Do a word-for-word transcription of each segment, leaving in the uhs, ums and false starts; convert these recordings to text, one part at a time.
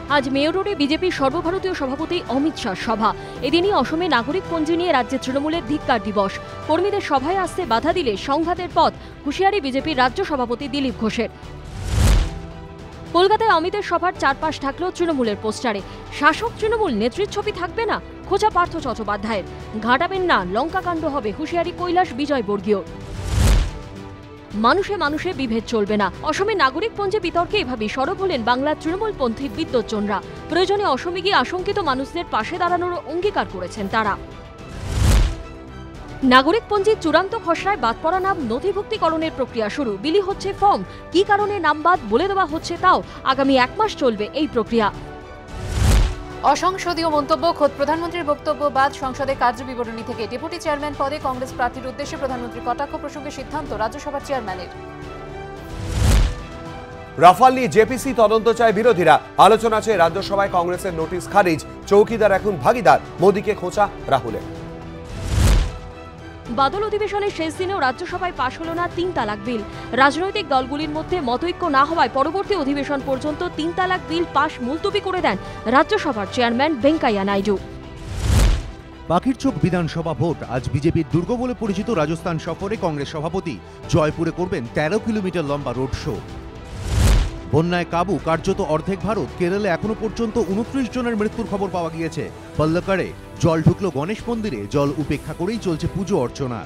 আজ মেয়র রোডে বিজেপির সর্বভারতীয় সভাপতি অমিত শাহ সভা। এদিনই অসমে নাগরিক পঞ্জি নিয়ে রাজ্যের তৃণমূলের ধিক্কার দিবস। কর্মীদের সভায় আসতে বাধা দিলে সংঘাতের পথ, হুঁশিয়ারি বিজেপির রাজ্য সভাপতি দিলীপ ঘোষের। কলকাতায় অমিতের সভার চারপাশ থাকলেও তৃণমূলের পোস্টারে শাসক তৃণমূল নেত্রীর ছবি থাকবে না, খোঁচা পার্থ চট্টোপাধ্যায়ের। ঘাটাবেন না, লঙ্কাকাণ্ড হবে, হুঁশিয়ারি কৈলাস বিজয়বর্গীয়। মানুষে মানুষে বিভেদ চলবে না, অসমে নাগরিক পঞ্জি বিতর্কে এভাবেই সরব হলেন বাংলার তৃণমূলপন্থী বিদ্বজ্জনরা। প্রয়োজনে অসমে গিয়ে আশঙ্কিত মানুষদের পাশে দাঁড়ানোর অঙ্গীকার করেছেন তারা। নাগরিক পঞ্জির চূড়ান্ত খসড়ায় বাদ পড়া নাম নথিভুক্তিকরণের প্রক্রিয়া শুরু। বিলি হচ্ছে ফর্ম, কি কারণে নাম বাদ বলে দেওয়া হচ্ছে তাও। আগামী এক মাস চলবে এই প্রক্রিয়া। অসংসদীয় মন্তব্য, খোদ প্রধানমন্ত্রীর বক্তব্য বাদ সংসদের কার্যবিবরণী থেকে ডেপুটি চেয়ারম্যান পদে কংগ্রেস প্রার্থীর উদ্দেশ্যে প্রধানমন্ত্রী কটাক্ষ প্রসঙ্গে সিদ্ধান্ত রাজ্যসভার চেয়ারম্যানের। রাফাল নিয়ে জেপিসি তদন্ত চায় বিরোধীরা। আলোচনা আছে রাজ্যসভায় কংগ্রেসের নোটিশ খারিজ। চৌকিদার এখন ভাগিদার, মোদীকে খোঁচা রাহুলের। বাদল অধিবেশনের শেষ দিনেও রাজ্যসভায় পাশ হল না তিন তালাক বিল। রাজনৈতিক দলগুলির মধ্যে মতৈক্য না হওয়ায় পরবর্তী অধিবেশন পর্যন্ত তিন তালাক বিল পাশ মুলতবি করে দেন রাজ্যসভার চেয়ারম্যান ভেঙ্কাইয়া নাইডু। পাখির চোখ বিধানসভা ভোট। আজ বিজেপির দুর্গ বলে পরিচিত রাজস্থান সফরে কংগ্রেস সভাপতি জয়পুরে করবেন তেরো কিলোমিটার লম্বা রোড শো। বন্যায় কাবু কার্যত অর্ধেক ভারত। কেরলে এখনো পর্যন্ত উনত্রিশ জনের মৃত্যুর খবর পাওয়া গিয়েছে। পল্লকারে জল ঢুকলো গণেশ মন্দিরে, জল উপেক্ষা করেই চলছে পুজো অর্চনা।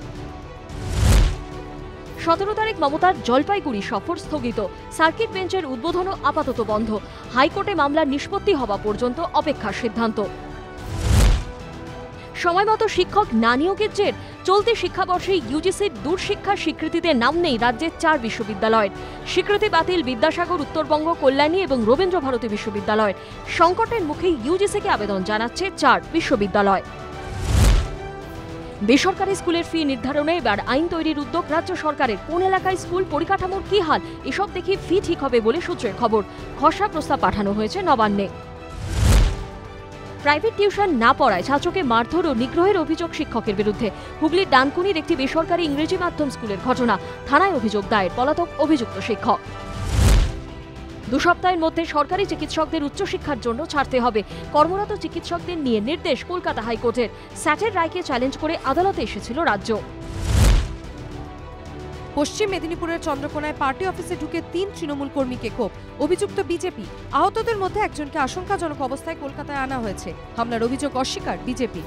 সতেরো তারিখ মমতার জলপাইগুড়ি সফর স্থগিত। সার্কিট বেঞ্চের উদ্বোধনও আপাতত বন্ধ। হাইকোর্টে মামলার নিষ্পত্তি হওয়া পর্যন্ত অপেক্ষার সিদ্ধান্ত। সময়মতো শিক্ষক না নিয়োগের জের। চলতি শিক্ষাবর্ষে ইউজিসির দূরশিক্ষার স্বীকৃতিতে নাম নেই রাজ্যের চার বিশ্ববিদ্যালয়ের। স্বীকৃতি বাতিল বিদ্যাসাগর, উত্তরবঙ্গ, কল্যাণী এবং রবীন্দ্র ভারতী বিশ্ববিদ্যালয়। সংকটের মুখে ইউজিসিকে আবেদন জানাচ্ছে চার বিশ্ববিদ্যালয়। বেসরকারি স্কুলের ফি নির্ধারণে এবার আইন তৈরির উদ্যোগ রাজ্য সরকারের। কোন এলাকায় স্কুল পরিকাঠামোর কি হাল, এসব দেখে ফি ঠিক হবে বলে সূত্রের খবর। খসড়া প্রস্তাব পাঠানো হয়েছে নবান্নে। প্রাইভেট টিউশন না পড়ায় ছাত্রকে মারধর ও নিগ্রহের অভিযোগ শিক্ষকের বিরুদ্ধে। হুগলির ডানকুনির একটি বেসরকারি ইংরেজি মাধ্যম স্কুলের ঘটনা। থানায় অভিযোগ দায়ের, পলাতক অভিযুক্ত শিক্ষক। দু সপ্তাহের মধ্যে সরকারি চিকিৎসকদের উচ্চশিক্ষার জন্য ছাড়তে হবে। কর্মরত চিকিৎসকদের নিয়ে নির্দেশ কলকাতা হাইকোর্টের। স্যাটের রায়কে চ্যালেঞ্জ করে আদালতে এসেছিল রাজ্য। পশ্চিম মেদিনীপুরের চন্দ্রকোনায় পার্টি অফিসে ঢুকে তিন তৃণমূল কর্মীকে ক্ষোভ, অভিযুক্ত বিজেপি। আহতদের মধ্যে একজনকে আশঙ্কাজনক অবস্থায় কলকাতায় আনা হয়েছে। হামলার অভিযোগ অস্বীকার বিজেপি।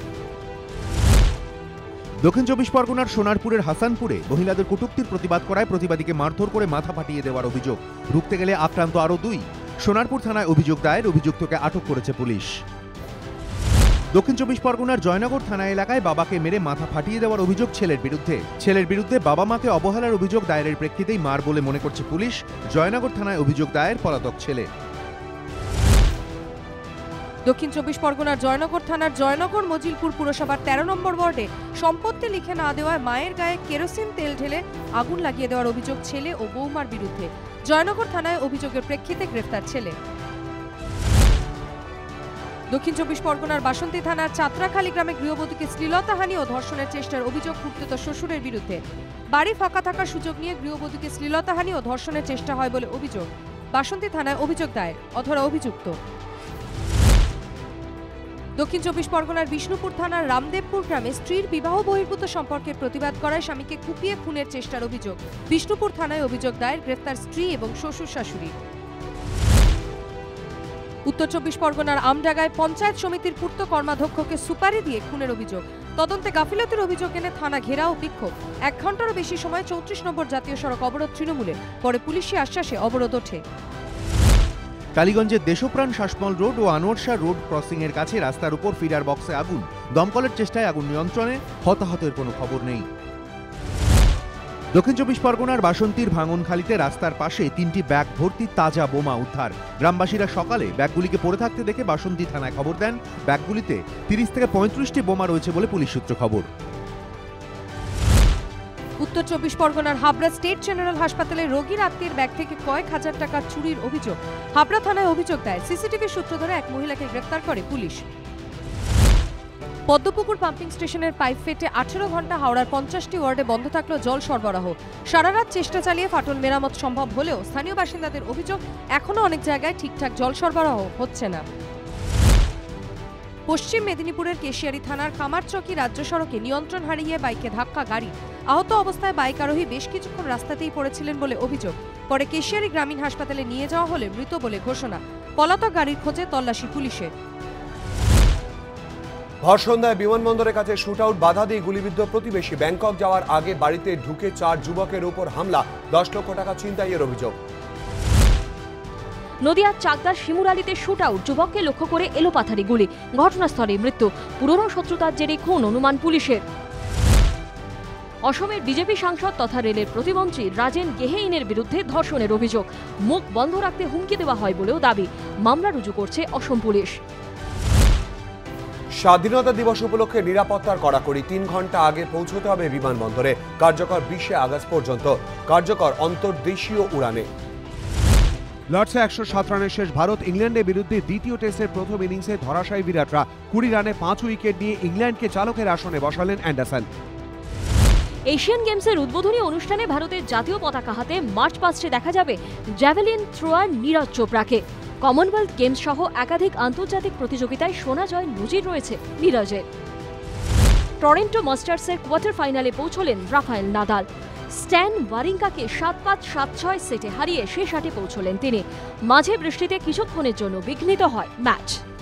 দক্ষিণ চব্বিশ পরগনার সোনারপুরের হাসানপুরে মহিলাদের কটূক্তির প্রতিবাদ করায় প্রতিবাদীকে মারধর করে মাথা ফাটিয়ে দেওয়ার অভিযোগ। রুখতে গেলে আক্রান্ত আরও দুই। সোনারপুর থানায় অভিযোগ দায়ের, অভিযুক্তকে আটক করেছে পুলিশ। দক্ষিণ চব্বিশ পরগনার জয়নগর থানা এলাকায় বাবাকে মেরে মাথা ফাটিয়ে দেওয়ার অভিযোগ ছেলের বিরুদ্ধে। ছেলের বিরুদ্ধে বাবা মাকে অবহেলার অভিযোগ দায়েরের প্রেক্ষিতেই মার বলে মনে করছে পুলিশ। জয়নগর থানায় অভিযোগ দায়ের, পলাতক ছেলে। দক্ষিণ চব্বিশ পরগনার জয়নগর থানার জয়নগর মজিলপুর পুরসভার তেরো নম্বর ওয়ার্ডে সম্পত্তি লিখে না দেওয়ায় মায়ের গায়ে কেরোসিন তেল ঢেলে আগুন লাগিয়ে দেওয়ার অভিযোগ ছেলে ও বৌমার বিরুদ্ধে। জয়নগর থানায় অভিযোগের প্রেক্ষিতে গ্রেফতার ছেলে। দক্ষিণ চব্বিশ পরগনার বাসন্তী থানার চাত্রাখালী গ্রামে গৃহবধূকে শ্লীলতাহানি ও ধর্ষণের চেষ্টার অভিযোগ কুখ্যাত শ্বশুরের বিরুদ্ধে। বাড়ি ফাঁকা থাকার সুযোগ নিয়ে গৃহবধূকে শ্লীলতাহানি ও ধর্ষণের চেষ্টা হয় বলে অভিযোগ। বাসন্তী থানায় অভিযোগ দায়ের, অধরা অভিযুক্ত। দক্ষিণ চব্বিশ পরগনার বিষ্ণুপুর থানার রামদেবপুর গ্রামে স্ত্রীর বিবাহ বহির্ভূত সম্পর্কের প্রতিবাদ করায় স্বামীকে কুপিয়ে খুনের চেষ্টার অভিযোগ। বিষ্ণুপুর থানায় অভিযোগ দায়ের, গ্রেফতার স্ত্রী এবং শ্বশুর শাশুড়ি। উত্তর চব্বিশ পরগনার আমডাঙ্গায় পঞ্চায়েত সমিতির পূর্ত কর্মাধ্যক্ষকে সুপারি দিয়ে খুনের অভিযোগ। তদন্তে গাফিলতির অভিযোগ এনে থানা ঘেরাও বিক্ষোভ। এক ঘন্টারও বেশি সময় চৌত্রিশ নম্বর জাতীয় সড়ক অবরোধ তৃণমূলের, পরে পুলিশি আশ্বাসে অবরোধ ওঠে। কালীগঞ্জের দেশপ্রাণ শাসমল রোড ও আনোয়ার শাহ রোড ক্রসিং এর কাছে রাস্তার উপর ফিডার বক্সে আগুন। দমকলের চেষ্টায় আগুন নিয়ন্ত্রণে, হতাহতের কোনো খবর নেই। দক্ষিণ চব্বিশ পরগনার বাসন্তীর ভাঙনখালীতে রাস্তার পাশে তিনটি ব্যাগ ভর্তি তাজা বোমা উদ্ধার। গ্রামবাসীরা সকালে ব্যাগগুলিকে পড়ে থাকতে দেখে বাসন্তী থানায় খবর দেন। ব্যাগগুলিতে তিরিশ থেকে পঁয়ত্রিশটি বোমা রয়েছে বলে পুলিশ সূত্র খবর। উত্তর চব্বিশ পরগনার হাবড়া স্টেট জেনারেল হাসপাতালে রোগীর আত্মীয়ের ব্যাগ থেকে কয়েক হাজার টাকা চুরির অভিযোগ। হাবড়া থানায় অভিযোগ দায়ের। সিসিটিভি সূত্র ধরে এক মহিলাকে গ্রেফতার করে পুলিশ। পদ্মপুকুর পাম্পিং স্টেশনের পাইপ ফেটে আঠেরো ঘন্টা হাওড়ার পঞ্চাশটি ওয়ার্ডে বন্ধ থাকলো জল সরবরাহ। সারা রাত চেষ্টা চালিয়ে ফাটল মেরামত সম্ভব হলেও স্থানীয় বাসিন্দাদের অভিযোগ এখনো অনেক জায়গায় ঠিকঠাক জল সরবরাহ হচ্ছে না। পশ্চিম মেদিনীপুরের কেশিয়ারি থানার কামারচকি রাজ্য সড়কে নিয়ন্ত্রণ হারিয়ে বাইকে ধাক্কা গাড়ি। আহত অবস্থায় বাইক আরোহী বেশ কিছুক্ষণ রাস্তাতেই পড়েছিলেন বলে অভিযোগ। পরে কেশিয়ারি গ্রামীণ হাসপাতালে নিয়ে যাওয়া হলে মৃত বলে ঘোষণা। পলাতক গাড়ির খোঁজে তল্লাশি পুলিশের। ভরসন্ধ্যায় বিমানবন্দরের কাছে শুট আউট বাধা দিয়ে গুলিবিদ্ধ প্রতিবেশী। ব্যাংকক যাওয়ার আগে বাড়িতে ঢুকে চার যুবকের উপর হামলা, দশ লক্ষ টাকা ছিনতাইয়ের অভিযোগ। নদিয়ার চাকদার শিমুরালিতে শুট আউট, যুবককে লক্ষ্য করে এলোপাথারি গুলি, ঘটনাস্থলে মৃত্যু। পুরনো শত্রুতার জেরে খুন অনুমান পুলিশের। অসমের বিজেপি সাংসদ তথা রেলের প্রতিমন্ত্রী রাজেন গেহেইনের বিরুদ্ধে ধর্ষণের অভিযোগ। মুখ বন্ধ রাখতে হুমকি দেওয়া হয় বলেও দাবি। মামলা রুজু করছে অসম পুলিশ। স্বাধীনতা দিবস উপলক্ষে নিরাপত্তার কড়াকড়ি, তিন ঘন্টা আগে পৌঁছতে হবে বিমানবন্দরে। কার্যকর বিশে আগস্ট পর্যন্ত, কার্যকর অন্তর্দেশীয় উড়ানে। লর্ডসে একশো সাত রানের শেষ ভারত ইংল্যান্ডের বিরুদ্ধে দ্বিতীয় টেস্টের প্রথম ইনিংসে ধরাশায়ী বিরাটরা। কুড়ি রানে পাঁচ উইকেট নিয়ে ইংল্যান্ডকে চালকের আসনে বসালেন অ্যান্ডারসন। এশিয়ান গেমসের উদ্বোধনী অনুষ্ঠানে ভারতের জাতীয় পতাকা হাতে মার্চ পাস্টে দেখা যাবে জ্যাভেলিন থ্রোয়ার নীরজ চোপড়াকে। কমনওয়েলথ গেমস সহ একাধিক আন্তর্জাতিক প্রতিযোগিতায় সোনা জয় নজির রয়েছে নীরজের। টরন্টো মাস্টার্সের কোয়ার্টার ফাইনালে পৌঁছলেন রাফায়েল নাদাল। স্ট্যান ওয়ারিঙ্কাকে সাত পাঁচ সাত ছয় সেটে হারিয়ে শেষ আটে পৌঁছলেন তিনি। মাঝে বৃষ্টিতে কিছুক্ষণের জন্য বিঘ্নিত হয় ম্যাচ।